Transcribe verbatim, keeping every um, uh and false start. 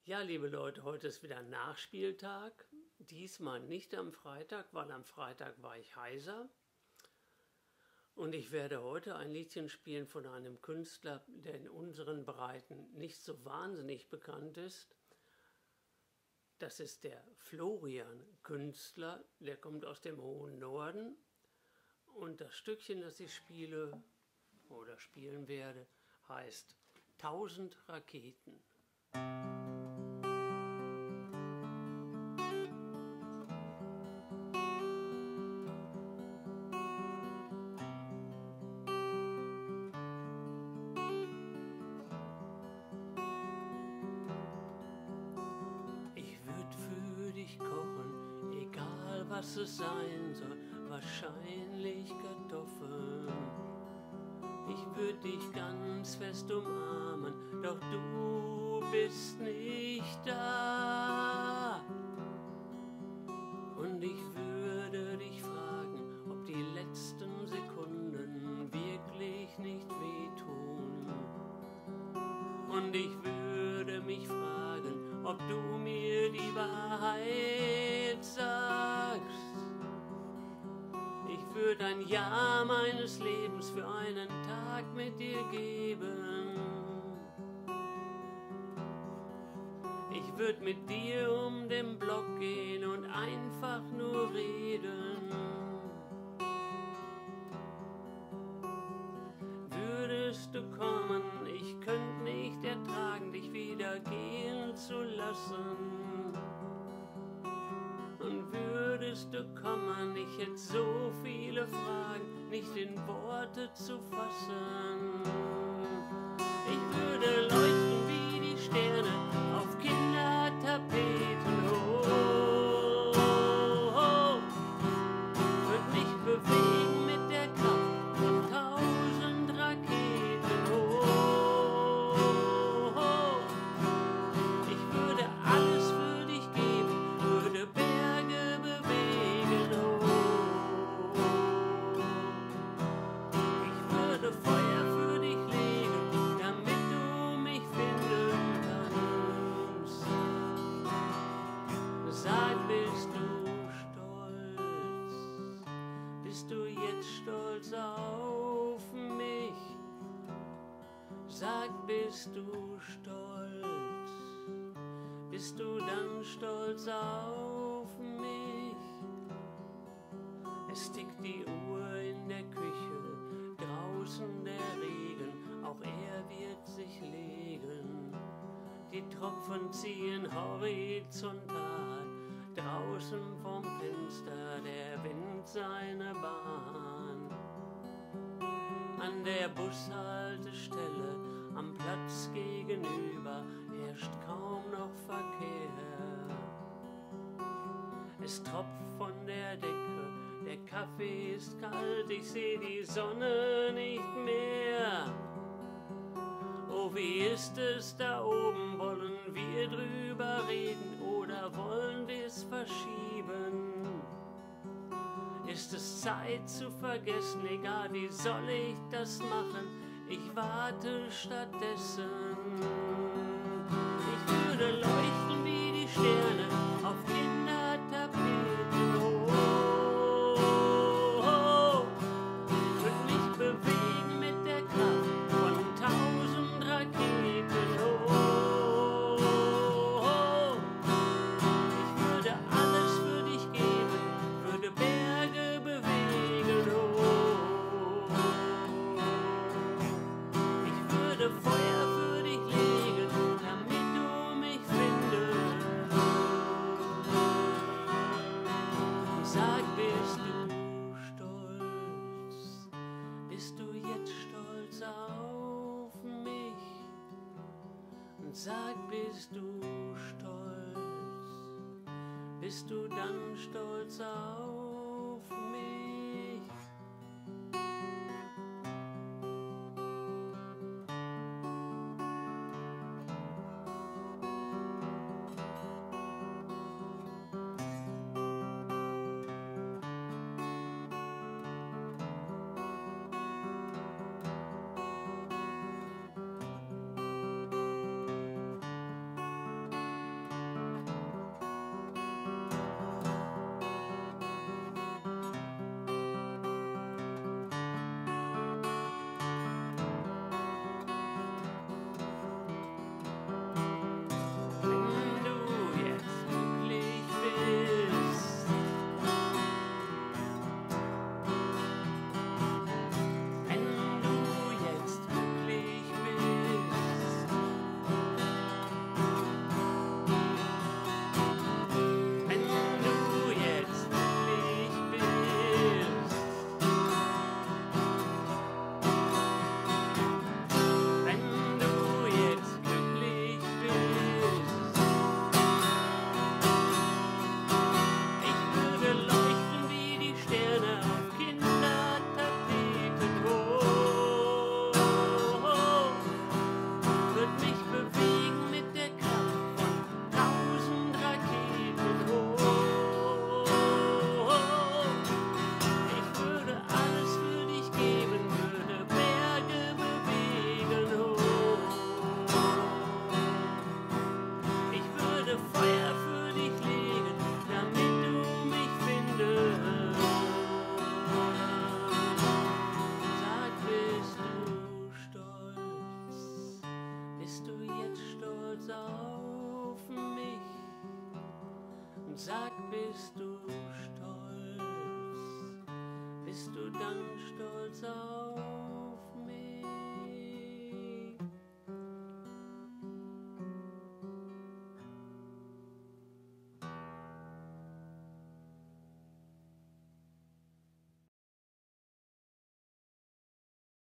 Ja, liebe Leute, heute ist wieder Nachspieltag. Diesmal nicht am Freitag, weil am Freitag war ich heiser. Und ich werde heute ein Liedchen spielen von einem Künstler, der in unseren Breiten nicht so wahnsinnig bekannt ist. Das ist der Florian Künstler, der kommt aus dem hohen Norden. Und das Stückchen, das ich spiele oder spielen werde, heißt Tausend Raketen. Ich würd für dich kochen, egal was es sein soll, wahrscheinlich Kartoffeln. Ich würd dich ganz fest umarmen, doch du bist nicht da. Und ich würde dich fragen, ob die letzten Sekunden wirklich nicht wehtun. Und ich würde mich fragen, ob du mir die Wahrheit sagst. Ich würde ein Jahr meines Lebens für einen Tag mit dir geben. Ich würde mit dir um den Block gehen und einfach nur reden. Würdest du kommen, ich könnte nicht ertragen, dich wieder gehen zu lassen. Und würdest du kommen, ich hätte so viele Fragen, nicht in Worte zu fassen. Ich würde leuchten wie die Sterne auf Kindertapeten. Oh, oh, oh. Würd mich bewegen mit der Kraft von tausend Raketen. Oh, oh, oh. Ich würde alles für dich geben, würde Berge bewegen. Oh, ich würde Feuer für dich legen, damit du mich finden kannst. Sag, bist du stolz? Bist du jetzt stolz auf mich? Sag, bist du stolz? Bist du dann stolz auf mich? Es tickt die Uhr in der Küche, draußen der Regen, auch er wird sich legen. Die Tropfen ziehen horizontal, draußen vom Fenster der Wind seine Bahn. An der Bushaltestelle am Platz gegenüber herrscht kaum noch Verkehr. Es tropft von der Decke, der Kaffee ist kalt, ich seh die Sonne nicht mehr. Oh, wie ist es da oben, wollen wir drüber reden oder wollen wir's verschieben? Ist es Zeit zu vergessen, egal wie soll ich das machen, ich warte stattdessen. Ich würde leuchten wie die Sterne auf Kindertapeten. Oh, oh, oh. Würd mich bewegen mit der Kraft von tausend Raketen. Oh, oh, oh. Ich würde alles für dich geben, würde Berge bewegen. Oh, ich würde Feuer für dich legen, damit du mich findest. Sag, bist du stolz? Bist du jetzt stolz auf mich? Und sag, bist du stolz? Bist du dann stolz auf mich? Sag, bist du stolz? Bist du dann stolz auf